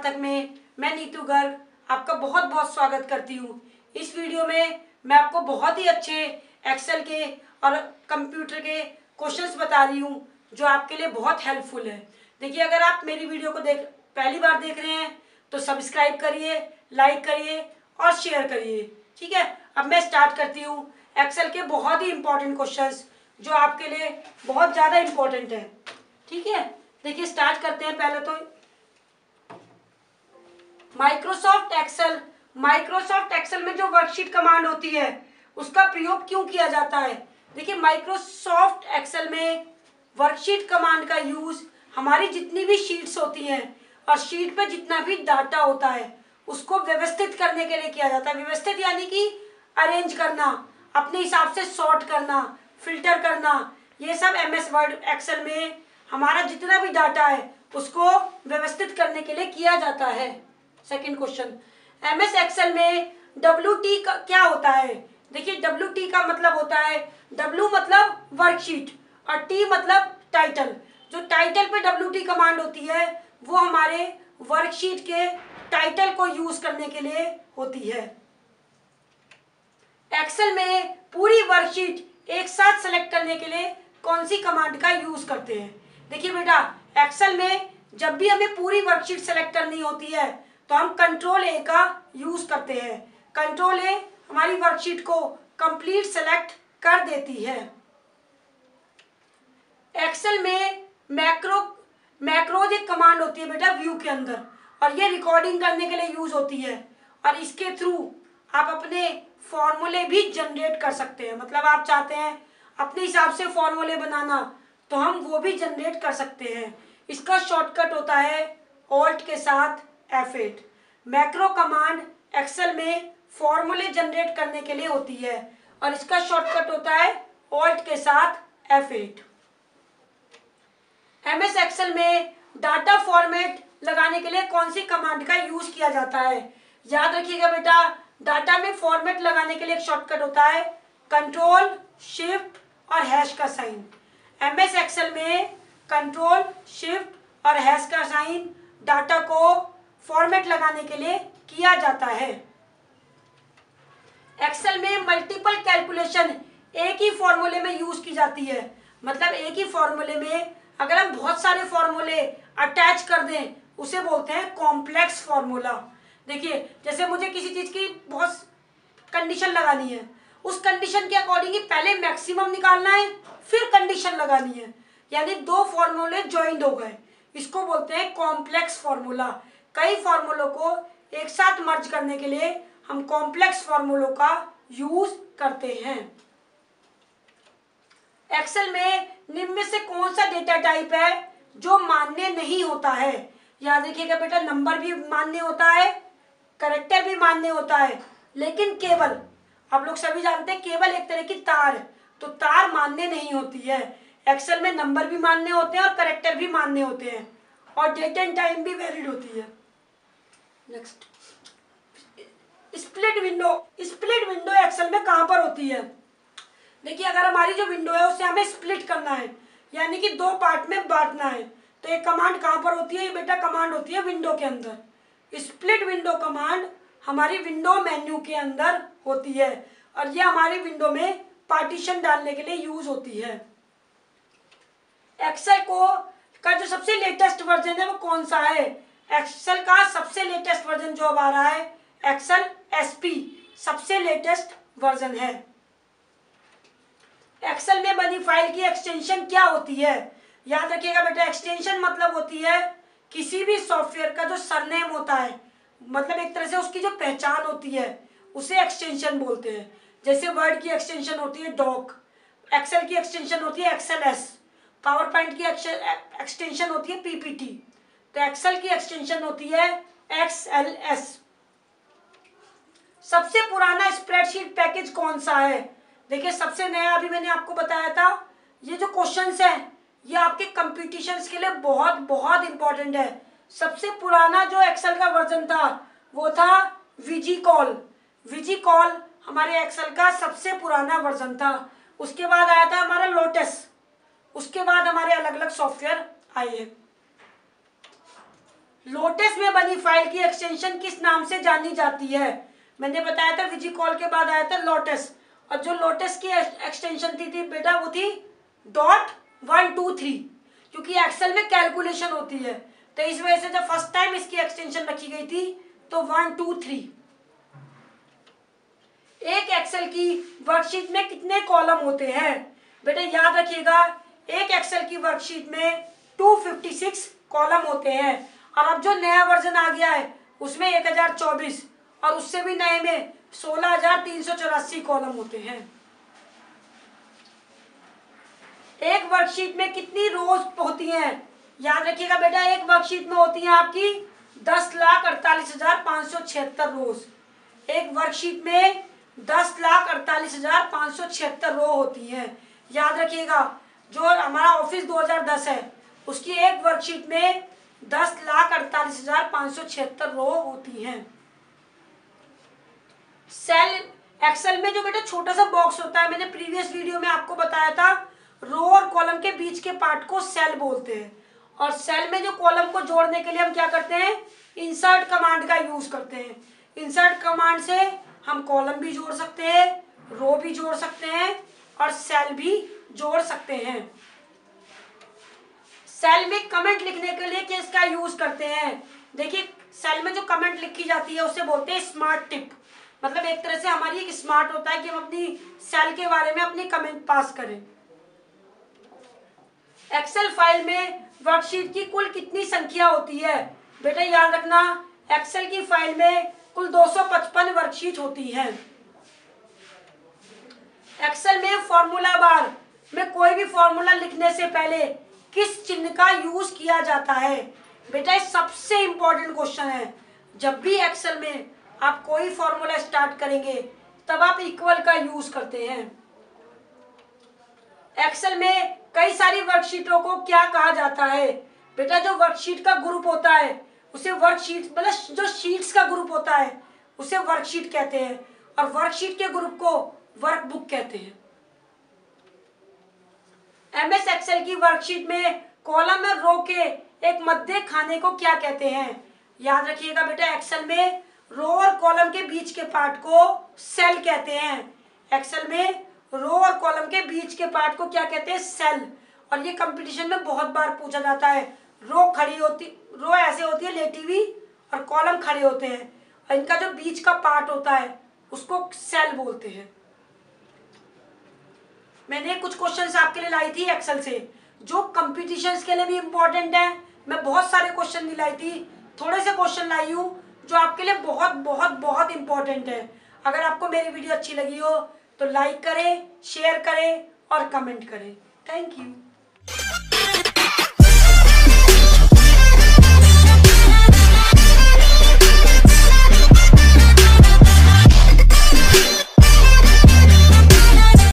सार्थक में मैं नीतू गर्ग आपका बहुत बहुत स्वागत करती हूँ। इस वीडियो में मैं आपको बहुत ही अच्छे एक्सेल के और कंप्यूटर के क्वेश्चंस बता रही हूँ जो आपके लिए बहुत हेल्पफुल है। देखिए, अगर आप मेरी वीडियो को पहली बार देख रहे हैं तो सब्सक्राइब करिए, लाइक करिए और शेयर करिए। ठीक है, अब मैं स्टार्ट करती हूँ एक्सेल के बहुत ही इंपॉर्टेंट क्वेश्चंस जो आपके लिए बहुत ज़्यादा इंपॉर्टेंट है। ठीक है, देखिए स्टार्ट करते हैं। पहले तो माइक्रोसॉफ्ट एक्सेल में जो वर्कशीट कमांड होती है उसका प्रयोग क्यों किया जाता है। देखिए, माइक्रोसॉफ्ट एक्सेल में वर्कशीट कमांड का यूज हमारी जितनी भी शीट्स होती हैं और शीट पे जितना भी डाटा होता है उसको व्यवस्थित करने के लिए किया जाता है। व्यवस्थित यानी कि अरेंज करना, अपने हिसाब से सॉर्ट करना, फिल्टर करना, ये सब एमएस वर्ड एक्सेल में हमारा जितना भी डाटा है उसको व्यवस्थित करने के लिए किया जाता है। सेकंड क्वेश्चन, एमएस एक्सेल में WT का क्या होता है। देखिए, WT का मतलब होता है, W मतलब वर्कशीट और T मतलब टाइटल। जो टाइटल पे WT कमांड होती है वो हमारे वर्कशीट के टाइटल को यूज करने के लिए होती है। एक्सेल में पूरी वर्कशीट एक साथ सेलेक्ट करने के लिए कौन सी कमांड का यूज करते हैं। देखिए बेटा, एक्सेल में जब भी हमें पूरी वर्कशीट सेलेक्ट करनी होती है तो हम कंट्रोल A का यूज करते हैं। कंट्रोल A हमारी वर्कशीट को कंप्लीट सेलेक्ट कर देती है। एक्सेल में मैक्रोज एक कमांड होती है बेटा व्यू के अंदर, और ये रिकॉर्डिंग करने के लिए यूज होती है और इसके थ्रू आप अपने फॉर्मूले भी जनरेट कर सकते हैं। मतलब आप चाहते हैं अपने हिसाब से फॉर्मूले बनाना तो हम वो भी जनरेट कर सकते हैं। इसका शॉर्टकट होता है ऑल्ट के साथ F8। मैक्रो कमांड एक्सेल में फॉर्मूले जनरेट करने के लिए होती है और इसका शॉर्टकट होता है ऑल्ट के साथ F8। एमएस एक्सेल में डाटा फॉर्मेट लगाने के लिए कौन सी कमांड का यूज किया जाता है। याद रखिएगा बेटा, डाटा में फॉर्मेट लगाने के लिए एक शॉर्टकट होता है कंट्रोल शिफ्ट और हैश का साइन। एमएस एक्सेल में कंट्रोल शिफ्ट और हैश का साइन डाटा को फॉर्मेट लगाने के लिए किया जाता है। एक्सेल में मल्टीपल कैलकुलेशन एक ही फॉर्मूले में यूज की जाती है। मतलब एक ही फॉर्मूले में अगर हम बहुत सारे फॉर्मूले अटैच कर दें उसे बोलते हैं कॉम्प्लेक्स फॉर्मूला। देखिए, जैसे मुझे किसी चीज की बहुत कंडीशन लगानी है, उस कंडीशन के अकॉर्डिंग ही पहले मैक्सिमम निकालना है फिर कंडीशन लगानी है, यानी दो फॉर्मूले ज्वाइंट हो गए, इसको बोलते हैं कॉम्प्लेक्स फॉर्मूला। कई फॉर्मूलों को एक साथ मर्ज करने के लिए हम कॉम्प्लेक्स फॉर्मूलों का यूज करते हैं। एक्सेल में निम्न में से कौन सा डेटा टाइप है जो मान्य नहीं होता है। याद रखिएगा बेटा, नंबर भी मान्य होता है, कैरेक्टर भी मान्य होता है, लेकिन केवल, आप लोग सभी जानते हैं, केवल एक तरह की तार, तो तार मान्य नहीं होती है। एक्सेल में नंबर भी मान्य होते हैं और कैरेक्टर भी मान्य होते हैं और डेट एंड टाइम भी वैलिड होती है। नेक्स्ट, स्प्लिट विंडो एक्सेल में कहां पर होती है। देखिए, अगर हमारी जो विंडो है उसे हमें स्प्लिट करना है, यानी कि दो पार्ट में बांटना है, तो ये कमांड कहां पर होती है। ये बेटा कमांड होती है विंडो के अंदर। स्प्लिट विंडो कमांड हमारी विंडो मेन्यू के अंदर होती है और ये हमारी विंडो में पार्टीशन डालने के लिए यूज होती है। एक्सेल का जो सबसे लेटेस्ट वर्जन है वो कौन सा है। एक्सेल का सबसे लेटेस्ट वर्जन जो अब आ रहा है एक्सेल SP सबसे लेटेस्ट वर्जन है। एक्सेल में बनी फाइल की एक्सटेंशन क्या होती है। याद रखिएगा बेटा, एक्सटेंशन मतलब होती है किसी भी सॉफ्टवेयर का जो सरनेम होता है, मतलब एक तरह से उसकी जो पहचान होती है उसे एक्सटेंशन बोलते हैं। जैसे वर्ड की एक्सटेंशन होती है डॉक, एक्सेल की एक्सटेंशन होती है XLS, पावर पॉइंट की एक्सटेंशन होती है PPT, तो एक्सेल की एक्सटेंशन होती है XLS। सबसे पुराना स्प्रेडशीट पैकेज कौन सा है। देखिए, सबसे नया अभी मैंने आपको बताया था। ये जो क्वेश्चंस हैं ये आपके कंपटीशंस के लिए बहुत बहुत इंपॉर्टेंट है। सबसे पुराना जो एक्सेल का वर्जन था वो था विजीकॉल हमारे एक्सेल का सबसे पुराना वर्जन था। उसके बाद आया था हमारा लोटस, उसके बाद हमारे अलग अलग सॉफ्टवेयर आए हैं। लोटस में बनी फाइल की एक्सटेंशन किस नाम से जानी जाती है? मैंने बताया था विजिकॉल के बाद आया था लोटस, और जो लोटस की एक्सटेंशन थी बेटा वो थी .123, क्योंकि एक्सेल में कैलकुलेशन होती है, तो इस वजह से जब फर्स्ट टाइम इसकी एक्सटेंशन रखी गई थी तो 123। एक एक्सेल की वर्कशीट में कितने कॉलम होते हैं? बेटा याद रखिएगा, एक एक्सेल की वर्कशीट में 256 कॉलम होते हैं, और अब जो नया वर्जन आ गया है उसमें 1024, और उससे भी नए में 16,384 कॉलम होते हैं। एक वर्कशीट में कितनी रोज होती हैं? याद रखिएगा बेटा, एक वर्कशीट में होती हैं आपकी 10,48,576 रोज। एक वर्कशीट में 10,48,576 रो होती हैं। याद रखिएगा, जो हमारा ऑफिस 2010 है उसकी एक वर्कशीट में 10,48,576 रो होती हैं। सेल एक्सेल में जो बेटा छोटा सा बॉक्स होता है, मैंने प्रीवियस वीडियो में आपको बताया था, रो और कॉलम के बीच के पार्ट को सेल बोलते हैं। और सेल में जो कॉलम को जोड़ने के लिए हम क्या करते हैं? इंसर्ट कमांड का यूज करते हैं। इंसर्ट कमांड से हम कॉलम भी जोड़ सकते हैं, रो भी जोड़ सकते हैं, और सेल भी जोड़ सकते हैं। सेल में कमेंट लिखने के लिए किसका यूज करते हैं? देखिए, सेल में जो कमेंट लिखी जाती है उसे बोलते हैं स्मार्ट टिप। मतलब एक तरह से हमारी एक स्मार्ट होता है कि हम अपनी सेल के बारे में अपनी कमेंट पास करें। एक्सेल फाइल में वर्कशीट की कुल कितनी संख्या होती है? बेटा याद रखना, एक्सेल की फाइल में कुल 255 वर्कशीट होती हैं। एक्सेल में फॉर्मूला बार में कोई भी फॉर्मूला लिखने से पहले किस चिन्ह का यूज किया जाता है? बेटा ये सबसे इंपॉर्टेंट क्वेश्चन है। जब भी एक्सेल में आप कोई फॉर्मूला स्टार्ट करेंगे तब आप इक्वल का यूज करते हैं। एक्सेल में कई सारी वर्कशीटों को क्या कहा जाता है? बेटा जो वर्कशीट का ग्रुप होता है उसे वर्कशीट, मतलब जो शीट्स का ग्रुप होता है उसे वर्कशीट कहते हैं, और वर्कशीट के ग्रुप को वर्कबुक कहते हैं। एमएस एक्सेल की वर्कशीट में कॉलम और रो के एक मध्य खाने को क्या कहते हैं? याद रखिएगा बेटा, एक्सेल में रो और कॉलम के बीच के पार्ट को सेल कहते हैं। एक्सेल में रो और कॉलम के बीच के पार्ट को क्या कहते हैं? सेल। और ये कंपटीशन में बहुत बार पूछा जाता है। रो ऐसे होती है लेटी हुई, और कॉलम खड़े होते हैं, और इनका जो बीच का पार्ट होता है उसको सेल बोलते हैं। मैंने कुछ क्वेश्चंस आपके लिए लाई थी एक्सेल से, जो कंपटीशंस के लिए भी इम्पोर्टेंट है। मैं बहुत सारे क्वेश्चन नहीं लाई थी, थोड़े से क्वेश्चन लाई हूँ जो आपके लिए बहुत बहुत बहुत इंपॉर्टेंट है। अगर आपको मेरी वीडियो अच्छी लगी हो तो लाइक करें, शेयर करें और कमेंट करें। Thank you.